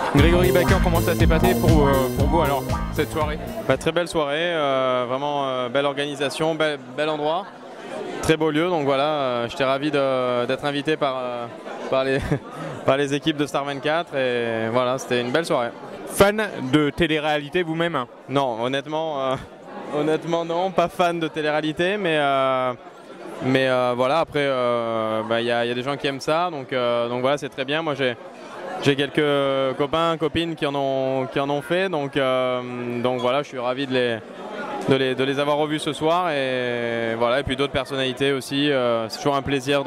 Grégory Baker, comment ça s'est passé pour vous alors cette soirée? Très belle soirée, vraiment belle organisation, bel endroit, très beau lieu. Donc voilà, j'étais ravi d'être invité par les équipes de Star 24 et voilà, c'était une belle soirée. Fan de télé-réalité vous-même? Non, honnêtement non, pas fan de télé-réalité, mais voilà, après y a des gens qui aiment ça, donc voilà, c'est très bien. Moi j'ai quelques copains, copines qui en ont fait, donc voilà, je suis ravi de les avoir revus ce soir, et voilà, et puis d'autres personnalités aussi. C'est toujours un plaisir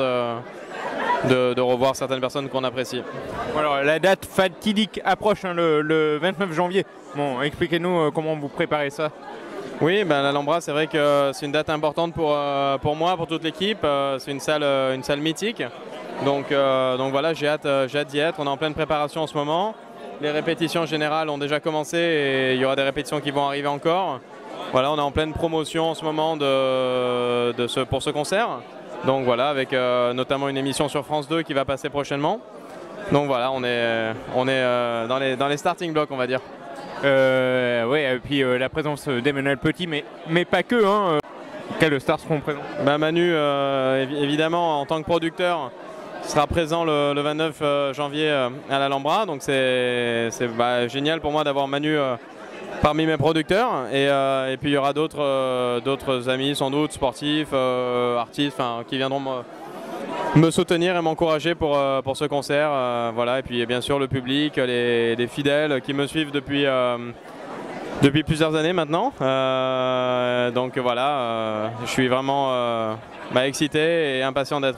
de revoir certaines personnes qu'on apprécie. Alors la date fatidique approche, hein, le 29 janvier. Bon, expliquez-nous comment vous préparez ça. Oui, l'Alhambra, c'est vrai que c'est une date importante pour moi, pour toute l'équipe. C'est une salle mythique. Donc voilà, j'ai hâte d'y être. On est en pleine préparation en ce moment. Les répétitions générales ont déjà commencé et il y aura des répétitions qui vont arriver encore. Voilà, on est en pleine promotion en ce moment pour ce concert. Donc voilà, avec notamment une émission sur France 2 qui va passer prochainement. Donc voilà, on est dans les starting blocks, on va dire. Ouais, et puis la présence d'Emmanuel Petit, mais pas que, hein. Quels stars seront présents? Manu, évidemment, en tant que producteur, sera présent le 29 janvier à l'Alhambra. Donc c'est génial pour moi d'avoir Manu parmi mes producteurs. Et puis il y aura d'autres amis, sans doute, sportifs, artistes, qui viendront me soutenir et m'encourager pour ce concert. Voilà. Et puis bien sûr le public, les fidèles qui me suivent depuis plusieurs années maintenant. Donc voilà, je suis vraiment excité et impatient d'être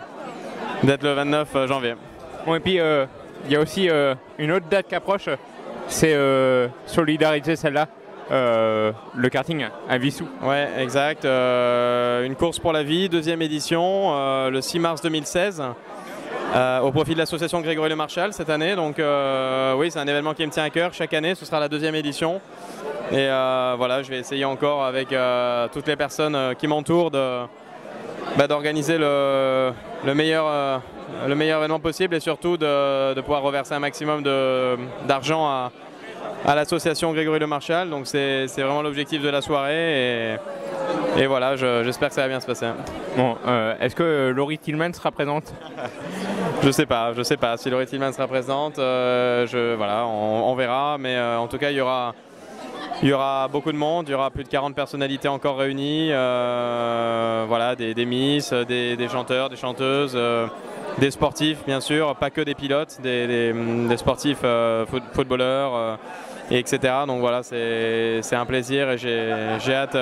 le 29 janvier. Bon, et puis il y a aussi une autre date qui approche, c'est Solidarité, celle-là, le karting à Vissou. Ouais, exact. Une course pour la vie, 2e édition, le 6 mars 2016. Au profit de l'association Grégory Le Marchal cette année. Donc oui, c'est un événement qui me tient à cœur. Chaque année, ce sera la 2e édition. Et voilà, je vais essayer encore avec toutes les personnes qui m'entourent d'organiser le meilleur événement possible, et surtout de pouvoir reverser un maximum d'argent à l'association Grégory Le Marchal. Donc c'est vraiment l'objectif de la soirée, et voilà, j'espère que ça va bien se passer. Bon, est-ce que Laurie Tillman sera présente? Je sais pas si Laurie Tillman sera présente. Voilà, on verra, mais en tout cas il y aura beaucoup de monde, il y aura plus de 40 personnalités encore réunies, voilà, des miss, des chanteurs, des chanteuses, des sportifs bien sûr, pas que des pilotes, des sportifs footballeurs, etc. Donc voilà, c'est un plaisir, et j'ai hâte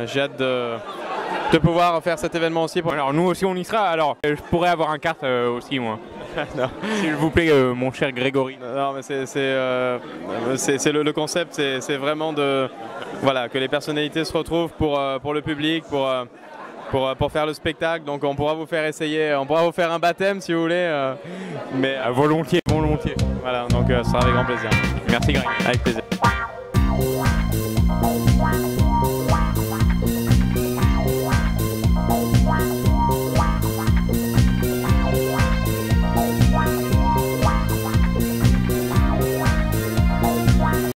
de pouvoir faire cet événement aussi. Alors nous aussi on y sera, alors je pourrais avoir un kart aussi moi. S'il vous plaît, mon cher Grégory. Non, mais c'est le concept, c'est vraiment voilà, que les personnalités se retrouvent pour le public, pour faire le spectacle. Donc on pourra vous faire essayer, on pourra vous faire un baptême si vous voulez. Mais volontiers. Voilà, donc ce sera avec grand plaisir. Merci Greg. Avec plaisir.